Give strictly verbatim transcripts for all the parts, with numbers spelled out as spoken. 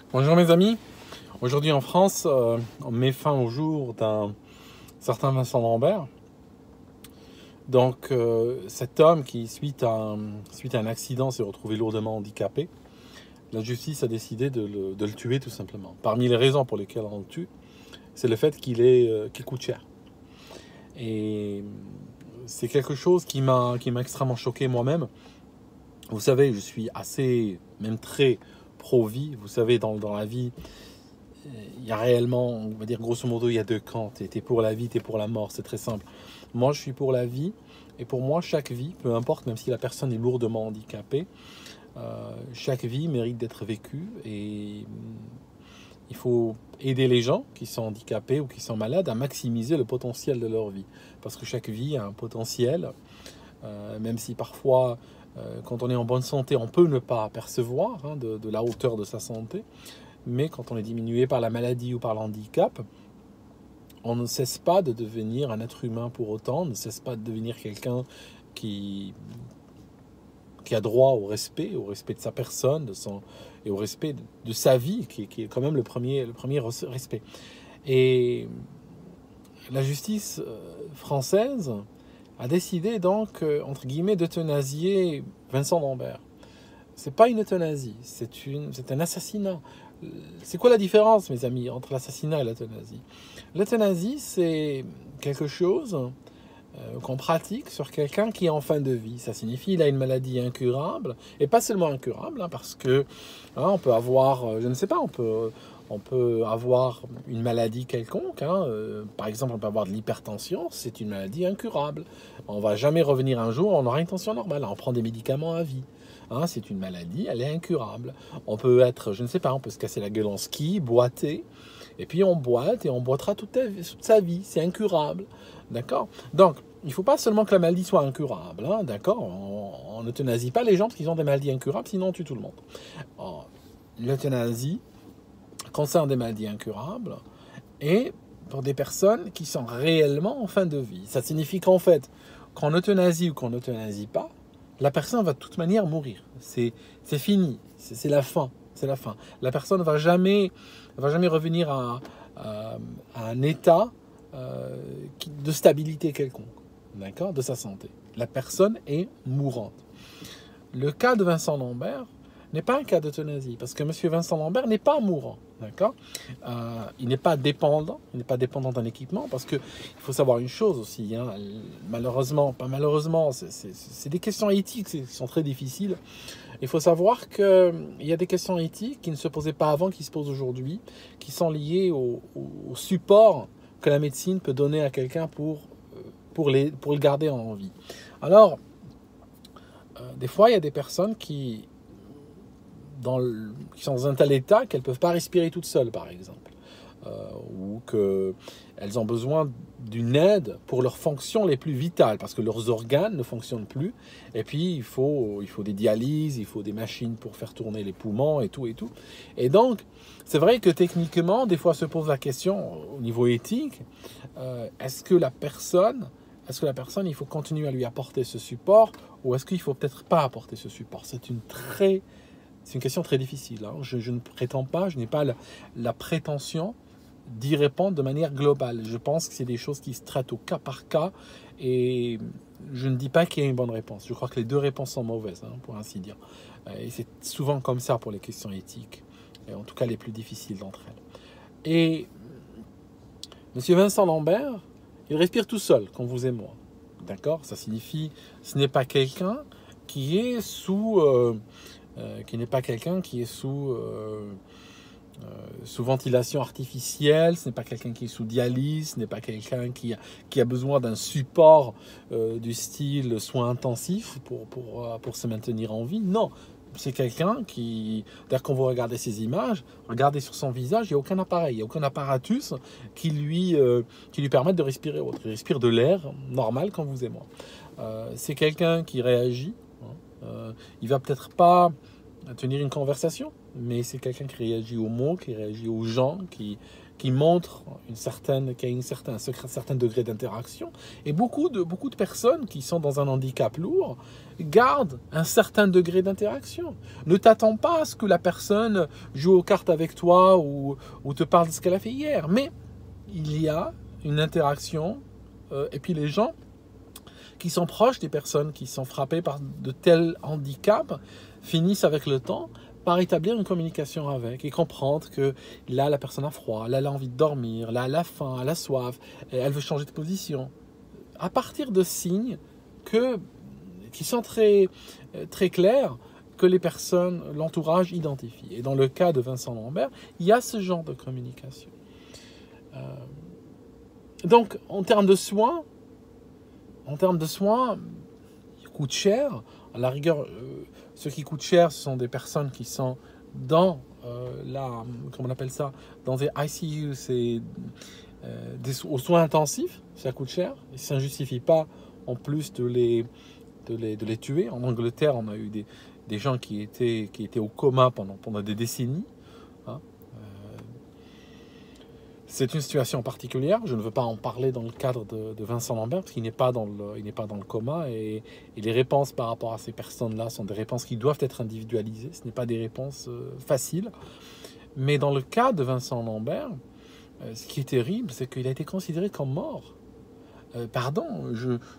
Bonjour mes amis, aujourd'hui en France, euh, on met fin au jour d'un certain Vincent Lambert. Donc euh, cet homme qui, suite à, un, suite à un accident, s'est retrouvé lourdement handicapé, la justice a décidé de le, de le tuer tout simplement. Parmi les raisons pour lesquelles on le tue, c'est le fait qu'il est, euh, qu'il coûte cher. Et c'est quelque chose qui m'a qui m'a extrêmement choqué moi-même. Vous savez, je suis assez, même très pro-vie. Vous savez, dans, dans la vie, il y a réellement, on va dire grosso modo, il y a deux camps. Tu es pour la vie, tu es pour la mort, c'est très simple. Moi, je suis pour la vie, et pour moi, chaque vie, peu importe, même si la personne est lourdement handicapée, euh, chaque vie mérite d'être vécue, et il faut aider les gens qui sont handicapés ou qui sont malades à maximiser le potentiel de leur vie. Parce que chaque vie a un potentiel, euh, même si parfois, euh, quand on est en bonne santé, on peut ne pas percevoir hein, de, de la hauteur de sa santé. Mais quand on est diminué par la maladie ou par l'handicap, on ne cesse pas de devenir un être humain pour autant, on ne cesse pas de devenir quelqu'un qui, qui a droit au respect, au respect de sa personne, de son, et au respect de, de sa vie, qui, qui est quand même le premier, le premier respect. Et la justice française a décidé donc, entre guillemets, d'euthanasier Vincent Lambert. C'est pas une euthanasie, c'est une, c'est un assassinat. C'est quoi la différence, mes amis, entre l'assassinat et l'euthanasie? L'euthanasie, c'est quelque chose euh, qu'on pratique sur quelqu'un qui est en fin de vie. Ça signifie qu'il a une maladie incurable, et pas seulement incurable, hein, parce que hein, on peut avoir, je ne sais pas, on peut, on peut avoir une maladie quelconque. Hein, euh, par exemple, on peut avoir de l'hypertension, c'est une maladie incurable. On va jamais revenir un jour, on aura une tension normale, on prend des médicaments à vie. Hein, c'est une maladie, elle est incurable. On peut être, je ne sais pas, on peut se casser la gueule en ski, boiter, et puis on boite et on boitera toute, ta, toute sa vie. C'est incurable, d'accord? Donc, il ne faut pas seulement que la maladie soit incurable, hein, d'accord? On n'euthanasie pas les gens parce qu'ils ont des maladies incurables, sinon on tue tout le monde. L'euthanasie concerne des maladies incurables et pour des personnes qui sont réellement en fin de vie. Ça signifie qu'en fait, qu'on euthanasie ou qu'on n'euthanasie pas, la personne va de toute manière mourir. C'est fini, c'est la fin. C'est la fin. La personne ne va jamais, va jamais revenir à, à, à un état euh, de stabilité quelconque, d'accord, de sa santé. La personne est mourante. Le cas de Vincent Lambert n'est pas un cas d'euthanasie, parce que M. Vincent Lambert n'est pas mourant, d'accord. Euh, il n'est pas dépendant, il n'est pas dépendant d'un équipement, parce qu'il faut savoir une chose aussi, hein, malheureusement, pas malheureusement, c'est des questions éthiques qui sont très difficiles. Il faut savoir qu'il y a des questions éthiques qui ne se posaient pas avant, qui se posent aujourd'hui, qui sont liées au, au, au support que la médecine peut donner à quelqu'un pour, pour, les, pour le garder en vie. Alors, euh, des fois, il y a des personnes qui, dans le, qui sont dans un tel état qu'elles ne peuvent pas respirer toutes seules, par exemple. Euh, ou qu'elles ont besoin d'une aide pour leurs fonctions les plus vitales, parce que leurs organes ne fonctionnent plus, et puis il faut, il faut des dialyses, il faut des machines pour faire tourner les poumons, et tout, et tout. Et donc, c'est vrai que techniquement, des fois se pose la question, au niveau éthique, euh, est-ce que la personne, est-ce que la personne, il faut continuer à lui apporter ce support, ou est-ce qu'il ne faut peut-être pas apporter ce support? C'est une très... C'est une question très difficile. Hein. Je, je ne prétends pas, je n'ai pas la, la prétention d'y répondre de manière globale. Je pense que c'est des choses qui se traitent au cas par cas et je ne dis pas qu'il y a une bonne réponse. Je crois que les deux réponses sont mauvaises, hein, pour ainsi dire. Et c'est souvent comme ça pour les questions éthiques, et en tout cas les plus difficiles d'entre elles. Et M. Vincent Lambert, il respire tout seul, comme vous et moi. D'accord? Ça signifie que ce n'est pas quelqu'un qui est sous... Euh, Euh, qui n'est pas quelqu'un qui est sous, euh, euh, sous ventilation artificielle, ce n'est pas quelqu'un qui est sous dialyse, ce n'est pas quelqu'un qui a, qui a besoin d'un support euh, du style soins intensifs pour, pour, pour se maintenir en vie. Non, c'est quelqu'un qui, d'ailleurs quand vous regardez ces images, regardez sur son visage, il n'y a aucun appareil, il n'y a aucun apparatus qui lui, euh, qui lui permette de respirer autre. Il respire de l'air normal comme vous et moi. Euh, c'est quelqu'un qui réagit. Euh, il va peut-être pas tenir une conversation, mais c'est quelqu'un qui réagit aux mots, qui réagit aux gens, qui, qui montre une certaine, qui a une certain, un certain degré d'interaction. Et beaucoup de, beaucoup de personnes qui sont dans un handicap lourd gardent un certain degré d'interaction. Ne t'attends pas à ce que la personne joue aux cartes avec toi ou, ou te parle de ce qu'elle a fait hier, mais il y a une interaction, euh, et puis les gens qui sont proches des personnes qui sont frappées par de tels handicaps finissent avec le temps par établir une communication avec et comprendre que là, la personne a froid, là, elle a envie de dormir, là, elle a faim, elle a soif, elle veut changer de position. À partir de signes que, qui sont très, très clairs, que les personnes, l'entourage identifie. Et dans le cas de Vincent Lambert, il y a ce genre de communication. Euh, donc, en termes de soins, en termes de soins, ils coûtent cher. À la rigueur, euh, ceux qui coûtent cher, ce sont des personnes qui sont dans euh, la, comment on appelle ça, dans des I C U, c'est euh, des, aux soins intensifs, ça coûte cher. Et ça ne justifie pas, en plus, de les, de les, de les tuer. En Angleterre, on a eu des, des gens qui étaient, qui étaient au coma pendant, pendant des décennies. Hein. C'est une situation particulière, je ne veux pas en parler dans le cadre de, de Vincent Lambert, parce qu'il n'est pas dans le, il n'est pas dans le coma, et, et les réponses par rapport à ces personnes-là sont des réponses qui doivent être individualisées, ce n'est pas des réponses euh, faciles. Mais dans le cas de Vincent Lambert, euh, ce qui est terrible, c'est qu'il a été considéré comme mort. Euh, pardon, je, euh,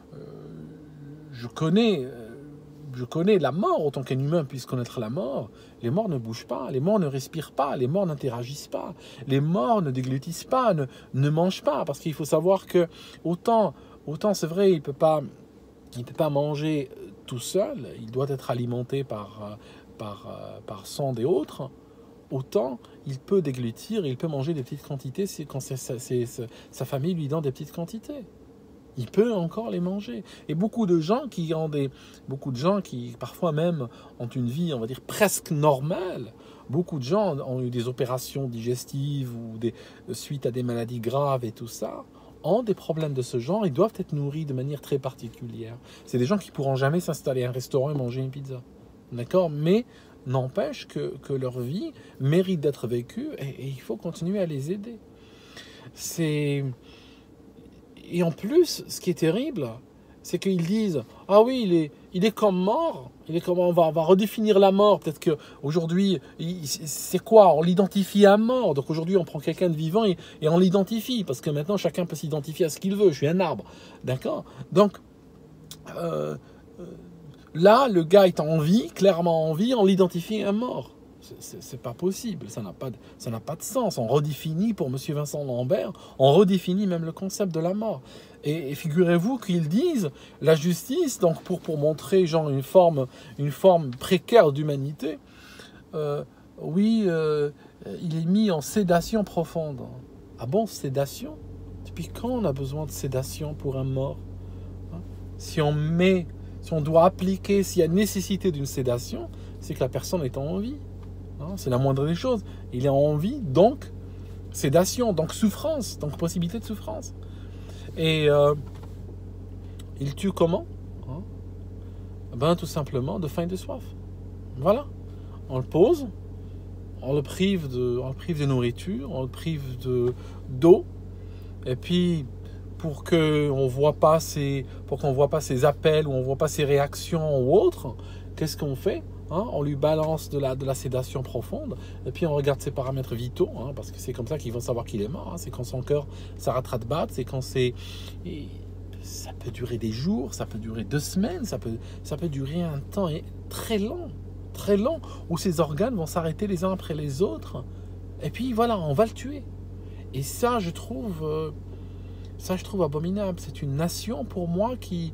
je connais... Euh, Je connais la mort autant qu'un humain puisse connaître la mort. Les morts ne bougent pas, les morts ne respirent pas, les morts n'interagissent pas, les morts ne déglutissent pas, ne, ne mangent pas. Parce qu'il faut savoir que autant, autant c'est vrai, il ne peut pas, il peut pas manger tout seul, il doit être alimenté par, par, par sonde et autres. Autant il peut déglutir, il peut manger des petites quantités quand c'est, c'est, c'est, sa famille lui donne des petites quantités. Il peut encore les manger. Et beaucoup de gens qui ont des, beaucoup de gens qui parfois même ont une vie, on va dire, presque normale. Beaucoup de gens ont eu des opérations digestives ou des, suite à des maladies graves et tout ça, ont des problèmes de ce genre. Ils doivent être nourris de manière très particulière. C'est des gens qui pourront jamais s'installer à un restaurant et manger une pizza. D'accord ? Mais n'empêche que, que leur vie mérite d'être vécue et, et il faut continuer à les aider. C'est... Et en plus, ce qui est terrible, c'est qu'ils disent « Ah oui, il est, il est comme mort, il est comme, on, va, on va redéfinir la mort. Peut-être qu'aujourd'hui, c'est quoi? On l'identifie à mort. Donc aujourd'hui, on prend quelqu'un de vivant et, et on l'identifie. Parce que maintenant, chacun peut s'identifier à ce qu'il veut. Je suis un arbre. D'accord? Donc, euh, là, le gars est en vie, clairement en vie, on l'identifie à mort. C'est pas possible, ça n'a pas, pas de sens. On redéfinit pour monsieur Vincent Lambert, on redéfinit même le concept de la mort. Et, et figurez-vous qu'ils disent, la justice, donc pour, pour montrer genre une forme, une forme précaire d'humanité, euh, oui, euh, il est mis en sédation profonde. Ah bon, sédation? Depuis quand on a besoin de sédation pour un mort? Hein? Si on met, si on doit appliquer, s'il y a nécessité d'une sédation, c'est que la personne est en vie. C'est la moindre des choses. Il est en vie, donc sédation, donc souffrance, donc possibilité de souffrance. Et euh, il tue comment? hein Ben tout simplement de faim et de soif. Voilà. On le pose, on le prive de, on le prive de nourriture, on le prive de d'eau, et puis pour que on voit pas ses, pour qu'on voit pas ses appels ou on voit pas ses réactions ou autres, qu'est-ce qu'on fait? Hein, on lui balance de la, de la sédation profonde et puis on regarde ses paramètres vitaux, hein, parce que c'est comme ça qu'ils vont savoir qu'il est mort. Hein, c'est quand son cœur s'arrêtera de battre, c'est quand c'est... Et ça peut durer des jours, ça peut durer deux semaines, ça peut, ça peut durer un temps très long, très long, où ses organes vont s'arrêter les uns après les autres. Et puis voilà, on va le tuer. Et ça, je trouve, euh, ça, je trouve abominable. C'est une nation pour moi qui,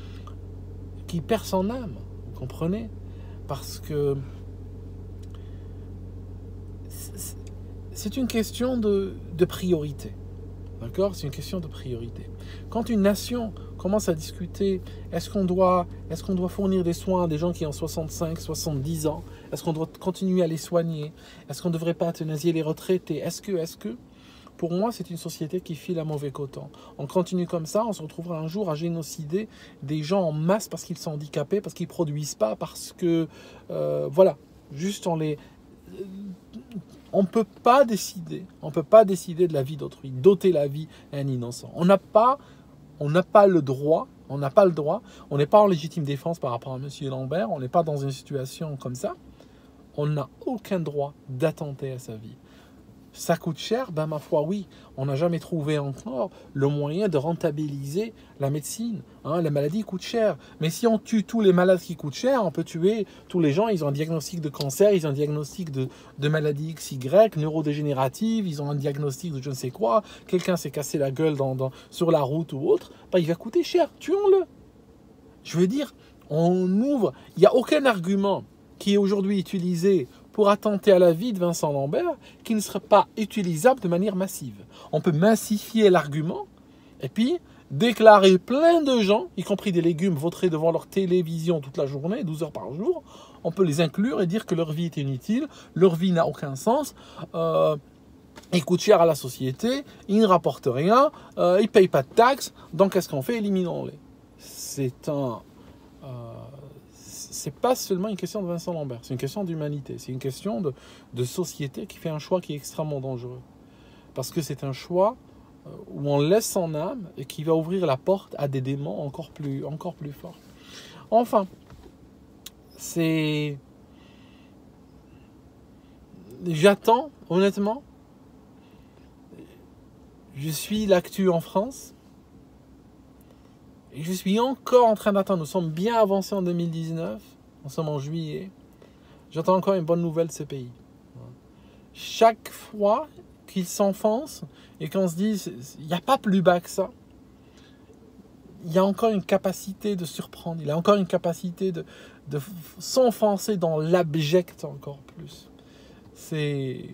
qui perd son âme. Vous comprenez ? Parce que c'est une question de, de priorité. D'accord ? C'est une question de priorité. Quand une nation commence à discuter, est-ce qu'on doit, est-ce qu'on doit fournir des soins à des gens qui ont soixante-cinq, soixante-dix ans? Est-ce qu'on doit continuer à les soigner? Est-ce qu'on ne devrait pas euthanasier les retraités? Est-ce que, est-ce que Pour moi, c'est une société qui file à mauvais coton. On continue comme ça, on se retrouvera un jour à génocider des gens en masse parce qu'ils sont handicapés, parce qu'ils ne produisent pas, parce que... Euh, voilà. Juste on les... On ne peut pas décider, on peut pas décider de la vie d'autrui, d'ôter la vie à un innocent. On n'a pas, on n'a pas le droit, on n'a pas le droit, on n'est pas en légitime défense par rapport à M. Lambert, on n'est pas dans une situation comme ça. On n'a aucun droit d'attenter à sa vie. Ça coûte cher, ben ma foi oui, on n'a jamais trouvé encore le moyen de rentabiliser la médecine. Hein, la maladie coûte cher, mais si on tue tous les malades qui coûtent cher, on peut tuer tous les gens, ils ont un diagnostic de cancer, ils ont un diagnostic de, de maladie X Y, neurodégénérative, ils ont un diagnostic de je ne sais quoi, quelqu'un s'est cassé la gueule dans, dans, sur la route ou autre, ben il va coûter cher, tuons-le. Je veux dire, on ouvre, il n'y a aucun argument qui est aujourd'hui utilisé pour attenter à la vie de Vincent Lambert, qui ne serait pas utilisable de manière massive. On peut massifier l'argument, et puis déclarer plein de gens, y compris des légumes, vautrés devant leur télévision toute la journée, douze heures par jour, on peut les inclure et dire que leur vie est inutile, leur vie n'a aucun sens, euh, ils coûtent cher à la société, ils ne rapportent rien, euh, ils ne payent pas de taxes, donc qu'est-ce qu'on fait? Éliminons-les. C'est un... Euh, c'est pas seulement une question de Vincent Lambert, c'est une question d'humanité, c'est une question de, de société qui fait un choix qui est extrêmement dangereux. Parce que c'est un choix où on laisse son âme et qui va ouvrir la porte à des démons encore plus, encore plus forts. Enfin, c'est... J'attends, honnêtement, je suis l'actu en France, et je suis encore en train d'attendre. Nous sommes bien avancés en deux mille dix-neuf. Nous sommes en juillet. J'attends encore une bonne nouvelle de ce pays. Chaque fois qu'il s'enfonce et qu'on se dit il n'y a pas plus bas que ça, il y a encore une capacité de surprendre. Il y a encore une capacité de, de s'enfoncer dans l'abject encore plus. C'est...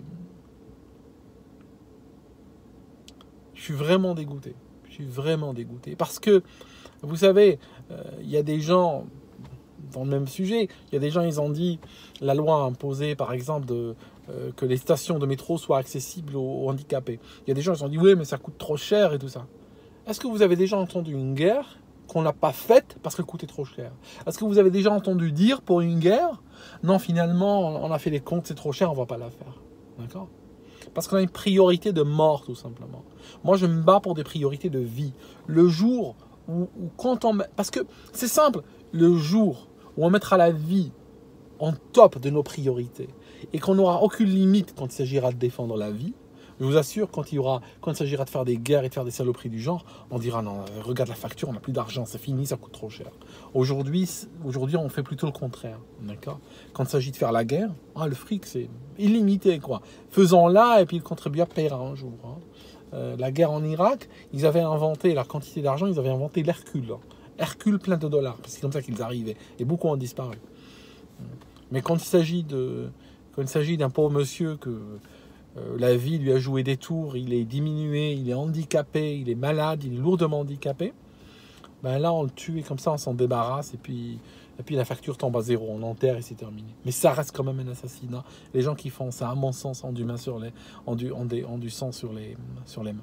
Je suis vraiment dégoûté. Je suis vraiment dégoûté. Parce que vous savez, il euh, y a des gens, dans le même sujet, il y a des gens, ils ont dit, la loi a imposé, par exemple, de, euh, que les stations de métro soient accessibles aux, aux handicapés. Il y a des gens, ils ont dit, oui, mais ça coûte trop cher et tout ça. Est-ce que vous avez déjà entendu une guerre qu'on n'a pas faite parce qu'elle coûtait trop cher? Est-ce que vous avez déjà entendu dire pour une guerre, non, finalement, on a fait les comptes, c'est trop cher, on ne va pas la faire. D'accord? Parce qu'on a une priorité de mort, tout simplement. Moi, je me bats pour des priorités de vie. Le jour... Ou, ou quand on... Parce que c'est simple, le jour où on mettra la vie en top de nos priorités et qu'on n'aura aucune limite quand il s'agira de défendre la vie, je vous assure, quand il y aura, quand il s'agira de faire des guerres et de faire des saloperies du genre, on dira non, regarde la facture, on n'a plus d'argent, c'est fini, ça coûte trop cher. Aujourd'hui, aujourd'hui, on fait plutôt le contraire, d'accord? Quand il s'agit de faire la guerre, ah, le fric, c'est illimité, quoi. Faisons-la et puis le contribuable paiera un jour, hein. Euh, la guerre en Irak, ils avaient inventé la quantité d'argent, ils avaient inventé l'Hercule. Hercule plein de dollars, parce que c'est comme ça qu'ils arrivaient. Et beaucoup ont disparu. Mais quand il s'agit de, quand il s'agit d'un pauvre monsieur que euh, la vie lui a joué des tours, il est diminué, il est handicapé, il est malade, il est lourdement handicapé, ben là on le tue et comme ça on s'en débarrasse et puis, et puis la facture tombe à zéro, on enterre et c'est terminé. Mais ça reste quand même un assassinat. Les gens qui font ça, à mon sens, ont du, main sur les, ont du, ont des, ont du sang sur les, sur les mains.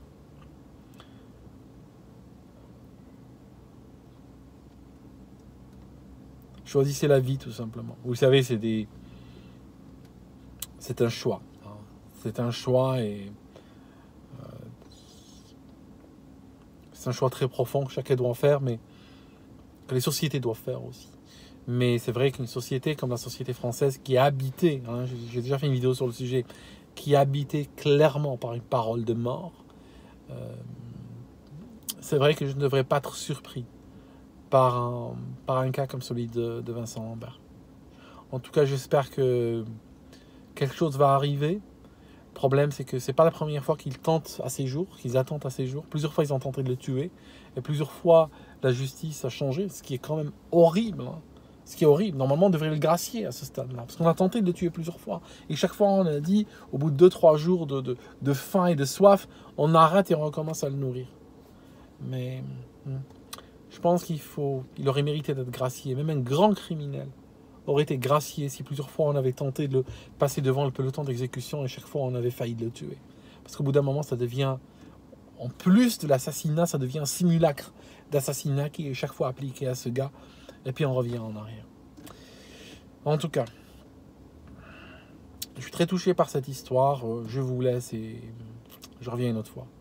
Choisissez la vie tout simplement. Vous savez, c'est des, c'est un choix. Hein. C'est un choix et euh, c'est un choix très profond que chacun doit en faire, mais que les sociétés doivent faire aussi. Mais c'est vrai qu'une société comme la société française qui est habitée, hein, j'ai déjà fait une vidéo sur le sujet, qui est habitée clairement par une parole de mort, euh, c'est vrai que je ne devrais pas être surpris par un, par un cas comme celui de, de Vincent Lambert. En tout cas, j'espère que quelque chose va arriver. Le problème, c'est que c'est pas la première fois qu'ils tentent à ces jours, qu'ils attendent à ces jours. Plusieurs fois, ils ont tenté de le tuer. Et plusieurs fois, la justice a changé, ce qui est quand même horrible. Hein. Ce qui est horrible. Normalement, on devrait le gracier à ce stade-là. Parce qu'on a tenté de le tuer plusieurs fois. Et chaque fois, on a dit, au bout de deux trois jours de, de, de faim et de soif, on arrête et on recommence à le nourrir. Mais hmm, je pense qu'il faut, il aurait mérité d'être gracié. Même un grand criminel aurait été gracié si plusieurs fois on avait tenté de le passer devant le peloton d'exécution et chaque fois on avait failli de le tuer. Parce qu'au bout d'un moment, ça devient, en plus de l'assassinat, ça devient un simulacre d'assassinat qui est chaque fois appliqué à ce gars. Et puis on revient en arrière. En tout cas, je suis très touché par cette histoire. Je vous laisse et je reviens une autre fois.